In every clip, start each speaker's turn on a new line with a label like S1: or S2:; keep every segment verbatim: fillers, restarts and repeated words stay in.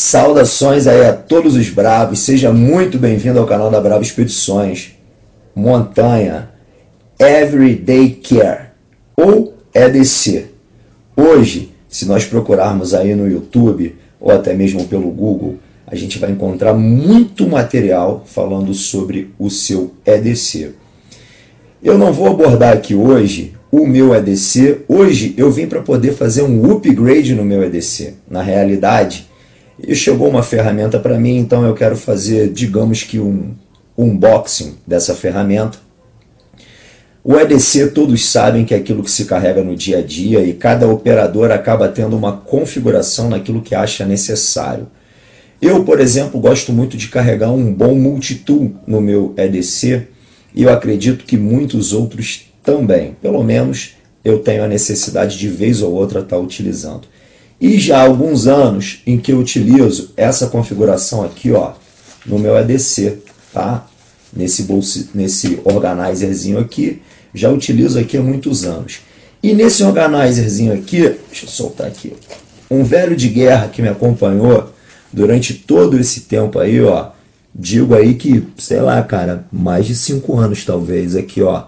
S1: Saudações aí a todos os bravos, seja muito bem-vindo ao canal da Bravo Expedições. Montanha Everyday Care, ou E D C. Hoje, se nós procurarmos aí no YouTube, ou até mesmo pelo Google, a gente vai encontrar muito material falando sobre o seu E D C. Eu não vou abordar aqui hoje o meu E D C. Hoje eu vim para poder fazer um upgrade no meu E D C. Na realidade, e chegou uma ferramenta para mim, então eu quero fazer, digamos que um unboxing dessa ferramenta. O E D C, todos sabem que é aquilo que se carrega no dia a dia e cada operador acaba tendo uma configuração naquilo que acha necessário. Eu, por exemplo, gosto muito de carregar um bom multitool no meu E D C e eu acredito que muitos outros também. Pelo menos eu tenho a necessidade de vez ou outra estar utilizando. E já há alguns anos em que eu utilizo essa configuração aqui, ó, no meu E D C, tá? Nesse, bolso, nesse organizerzinho aqui, já utilizo aqui há muitos anos. E nesse organizerzinho aqui, deixa eu soltar aqui, um velho de guerra que me acompanhou durante todo esse tempo aí, ó, digo aí que, sei lá, cara, mais de cinco anos talvez, aqui, ó,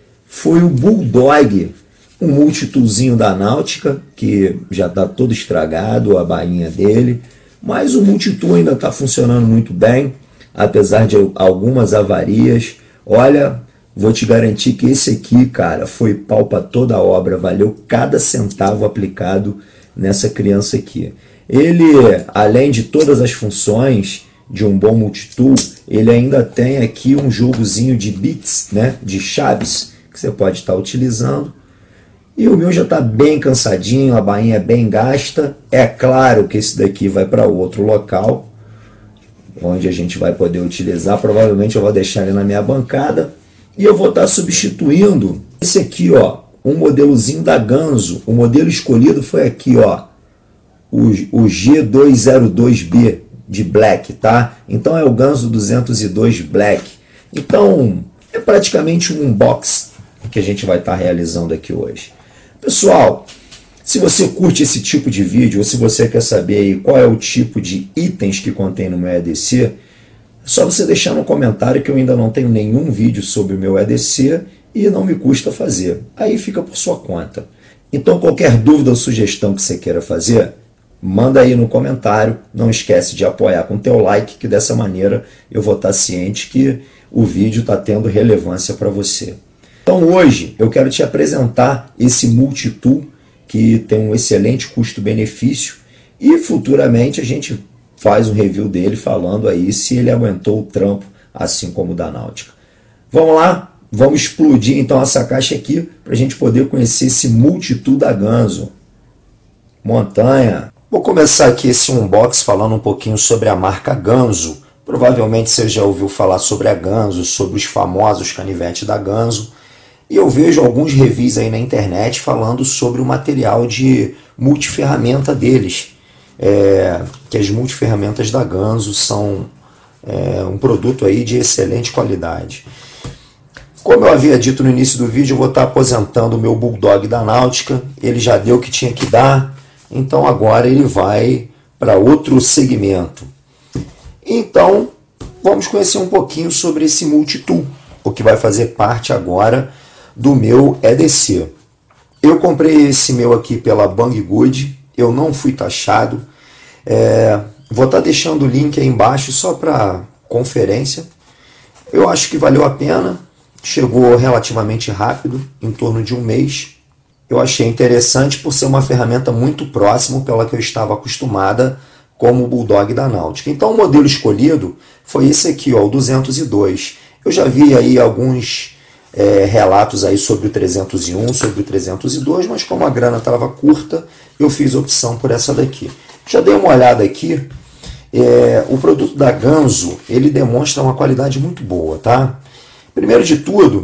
S1: foi o Bulldog, um multitoolzinho da Náutica, que já está todo estragado, a bainha dele, mas o multitool ainda está funcionando muito bem, apesar de algumas avarias. Olha, vou te garantir que esse aqui, cara, foi pau para toda a obra, valeu cada centavo aplicado nessa criança aqui. Ele, além de todas as funções de um bom multitool, ele ainda tem aqui um jogozinho de bits, né, de chaves, que você pode estar utilizando. E o meu já está bem cansadinho, a bainha é bem gasta. É claro que esse daqui vai para outro local, onde a gente vai poder utilizar. Provavelmente eu vou deixar ele na minha bancada. E eu vou estar substituindo esse aqui, ó, um modelozinho da Ganzo. O modelo escolhido foi aqui, ó, o, o G duzentos e dois B de Black, tá? Então é o Ganzo duzentos e dois Black. Então é praticamente um unboxing que a gente vai estar realizando aqui hoje. Pessoal, se você curte esse tipo de vídeo, ou se você quer saber aí qual é o tipo de itens que contém no meu E D C, é só você deixar no comentário que eu ainda não tenho nenhum vídeo sobre o meu E D C e não me custa fazer. Aí fica por sua conta. Então qualquer dúvida ou sugestão que você queira fazer, manda aí no comentário. Não esquece de apoiar com o teu like, que dessa maneira eu vou estar ciente que o vídeo está tendo relevância para você. Então hoje eu quero te apresentar esse multitool que tem um excelente custo-benefício e futuramente a gente faz um review dele falando aí se ele aguentou o trampo assim como o da Náutica. Vamos lá? Vamos explodir então essa caixa aqui para a gente poder conhecer esse multitool da Ganzo. Montanha. Vou começar aqui esse unboxing falando um pouquinho sobre a marca Ganzo. Provavelmente você já ouviu falar sobre a Ganzo, sobre os famosos canivetes da Ganzo. E eu vejo alguns reviews aí na internet falando sobre o material de multiferramenta deles. É, que as multiferramentas da Ganzo são é, um produto aí de excelente qualidade. Como eu havia dito no início do vídeo, eu vou estar aposentando o meu Bulldog da Náutica. Ele já deu o que tinha que dar, então agora ele vai para outro segmento. Então, vamos conhecer um pouquinho sobre esse multitool, o que vai fazer parte agora do meu E D C. Eu comprei esse meu aqui pela Banggood, eu não fui taxado. É, vou estar deixando o link aí embaixo só para conferência. Eu acho que valeu a pena, chegou relativamente rápido, em torno de um mês. Eu achei interessante por ser uma ferramenta muito próxima pela que eu estava acostumada como o Bulldog da Náutica. Então o modelo escolhido foi esse aqui, ó, o duzentos e dois. Eu já vi aí alguns É, relatos aí sobre o trezentos e um, sobre o trezentos e dois, mas como a grana estava curta, eu fiz opção por essa daqui. Já dei uma olhada aqui, é, o produto da Ganzo, ele demonstra uma qualidade muito boa, tá? Primeiro de tudo,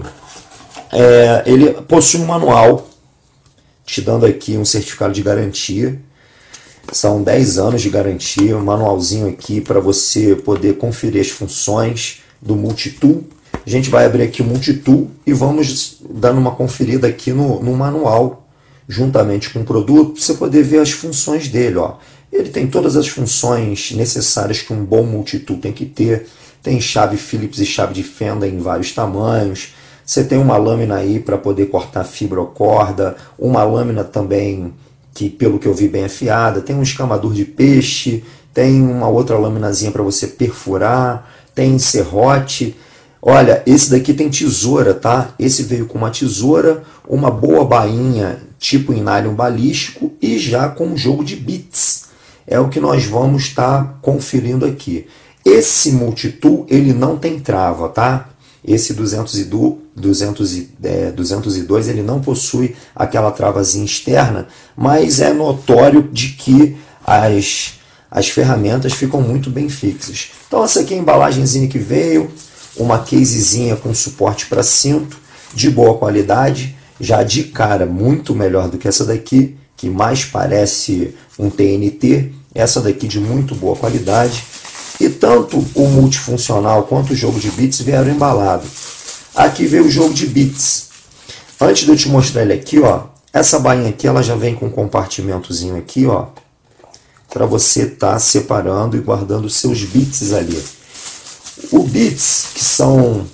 S1: é, ele possui um manual, te dando aqui um certificado de garantia, são dez anos de garantia, um manualzinho aqui para você poder conferir as funções do multitool. A gente vai abrir aqui o multitool e vamos dando uma conferida aqui no, no manual, juntamente com o produto, para você poder ver as funções dele. Ó. Ele tem todas as funções necessárias que um bom multitool tem que ter. Tem chave Phillips e chave de fenda em vários tamanhos. Você tem uma lâmina aí para poder cortar fibra ou corda. Uma lâmina também que, pelo que eu vi, bem afiada. Tem um escamador de peixe. Tem uma outra laminazinha para você perfurar. Tem serrote. Olha, esse daqui tem tesoura, tá? Esse veio com uma tesoura, uma boa bainha tipo em nylon balístico e já com um jogo de bits. É o que nós vamos estar conferindo aqui. Esse multitool, ele não tem trava, tá? Esse duzentos e dois, ele não possui aquela travazinha externa, mas é notório de que as, as ferramentas ficam muito bem fixas. Então essa aqui é a embalagenzinha que veio, uma casezinha com suporte para cinto, de boa qualidade, já de cara muito melhor do que essa daqui, que mais parece um T N T, essa daqui de muito boa qualidade. E tanto o multifuncional quanto o jogo de bits vieram embalados. Aqui veio o jogo de bits. Antes de eu te mostrar ele aqui, ó, essa bainha aqui ela já vem com um compartimentozinho aqui, ó, para você estar tá separando e guardando os seus bits ali. O bits, que são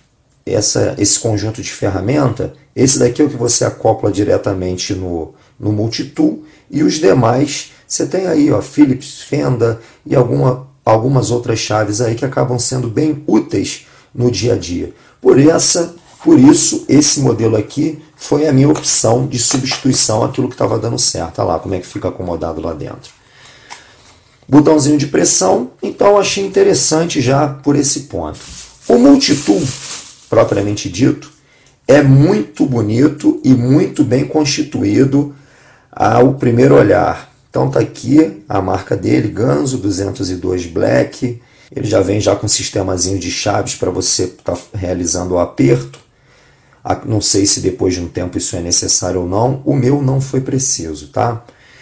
S1: essa, esse conjunto de ferramenta, esse daqui é o que você acopla diretamente no, no multitool, e os demais você tem aí, ó, Phillips, fenda e alguma, algumas outras chaves aí que acabam sendo bem úteis no dia a dia. Por essa, por isso, esse modelo aqui foi a minha opção de substituição àquilo que estava dando certo. Olha lá como é que fica acomodado lá dentro. Botãozinho de pressão, então achei interessante já por esse ponto. O multitool, propriamente dito, é muito bonito e muito bem constituído ao primeiro olhar. Então tá aqui a marca dele, Ganzo duzentos e dois Black. Ele já vem já com um sistemazinho de chaves para você estar tá realizando o aperto. Não sei se depois de um tempo isso é necessário ou não. O meu não foi preciso, tá?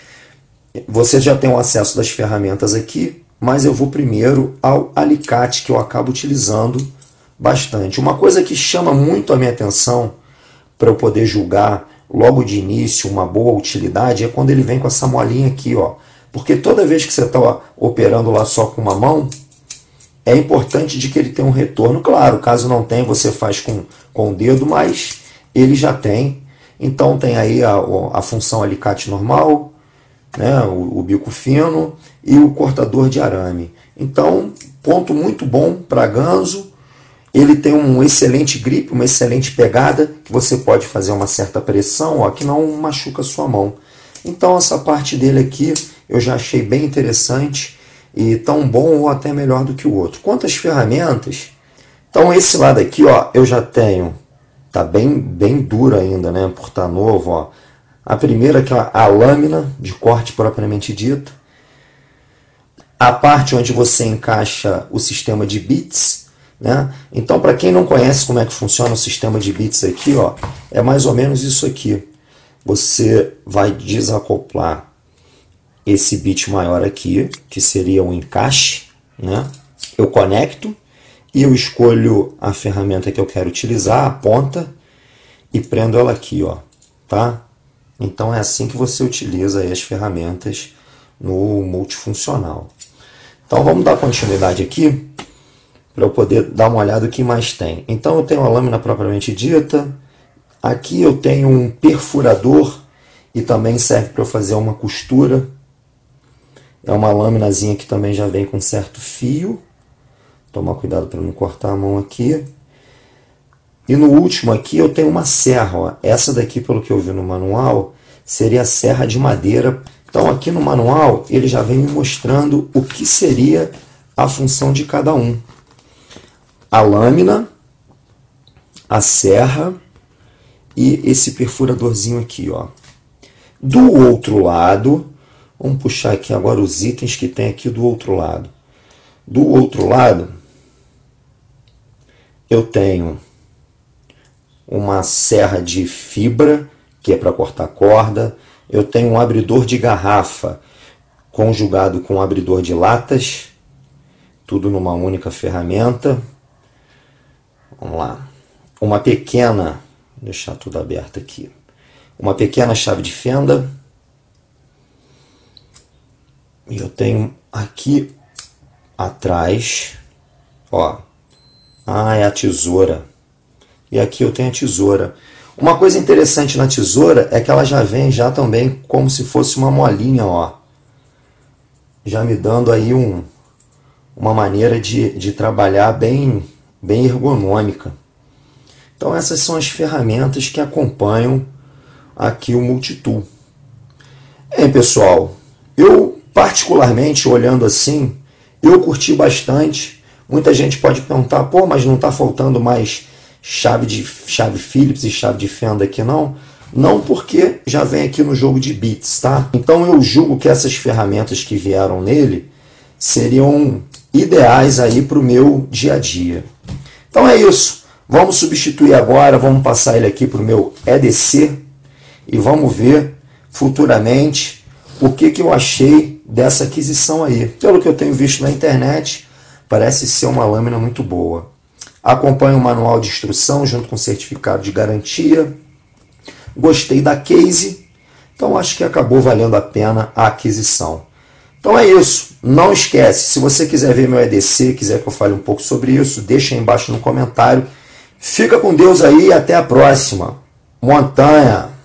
S1: Você já tem o acesso das ferramentas aqui, mas eu vou primeiro ao alicate que eu acabo utilizando bastante. Uma coisa que chama muito a minha atenção para eu poder julgar logo de início uma boa utilidade é quando ele vem com essa molinha aqui, ó. Porque toda vez que você está operando lá só com uma mão, é importante de que ele tenha um retorno. Claro, caso não tenha, você faz com, com o dedo, mas ele já tem. Então tem aí a, a função alicate normal, né, o, o bico fino e o cortador de arame. Então, ponto muito bom para Ganzo. Ele tem um excelente grip, uma excelente pegada, que você pode fazer uma certa pressão, ó, que não machuca a sua mão. Então essa parte dele aqui eu já achei bem interessante e tão bom ou até melhor do que o outro. Quanto às ferramentas, então esse lado aqui, ó, eu já tenho, tá bem, bem duro ainda, né, por estar novo, ó. A primeira que é a lâmina de corte propriamente dita. A parte onde você encaixa o sistema de bits. Né? Então, para quem não conhece como é que funciona o sistema de bits aqui, ó, é mais ou menos isso aqui. Você vai desacoplar esse bit maior aqui, que seria o encaixe, né? Eu conecto e eu escolho a ferramenta que eu quero utilizar, a ponta, e prendo ela aqui, ó, tá? Então é assim que você utiliza aí as ferramentas no multifuncional. Então vamos dar continuidade aqui, para eu poder dar uma olhada o que mais tem. Então eu tenho a lâmina propriamente dita, aqui eu tenho um perfurador e também serve para eu fazer uma costura. É uma lâminazinha que também já vem com certo fio. Tomar cuidado para não cortar a mão aqui. E no último aqui eu tenho uma serra. Ó. Essa daqui, pelo que eu vi no manual, seria a serra de madeira. Então aqui no manual ele já vem me mostrando o que seria a função de cada um. A lâmina, a serra e esse perfuradorzinho aqui, ó. Do outro lado, vamos puxar aqui agora os itens que tem aqui do outro lado. Do outro lado, eu tenho uma serra de fibra, que é para cortar corda. Eu tenho um abridor de garrafa, conjugado com um abridor de latas, tudo numa única ferramenta. Vamos lá. Uma pequena, vou deixar tudo aberto aqui. Uma pequena chave de fenda. E eu tenho aqui atrás, ó, ah, é a tesoura. E aqui eu tenho a tesoura. Uma coisa interessante na tesoura é que ela já vem já também como se fosse uma molinha, ó. Já me dando aí um, uma maneira de, de trabalhar bem, bem ergonômica. Então essas são as ferramentas que acompanham aqui o Multitool. Bem, pessoal, eu particularmente olhando assim, eu curti bastante. Muita gente pode perguntar, pô, mas não está faltando mais chave de chave Phillips e chave de fenda aqui não? Não, porque já vem aqui no jogo de bits, tá? Então eu julgo que essas ferramentas que vieram nele seriam ideais aí para o meu dia a dia. Então é isso. Vamos substituir agora, vamos passar ele aqui para o meu E D C e vamos ver futuramente o que, que eu achei dessa aquisição aí. Pelo que eu tenho visto na internet, parece ser uma lâmina muito boa. Acompanha o manual de instrução junto com o certificado de garantia. Gostei da case, então acho que acabou valendo a pena a aquisição. Então é isso, não esquece, se você quiser ver meu E D C, quiser que eu fale um pouco sobre isso, deixa aí embaixo no comentário. Fica com Deus aí e até a próxima. Montanha!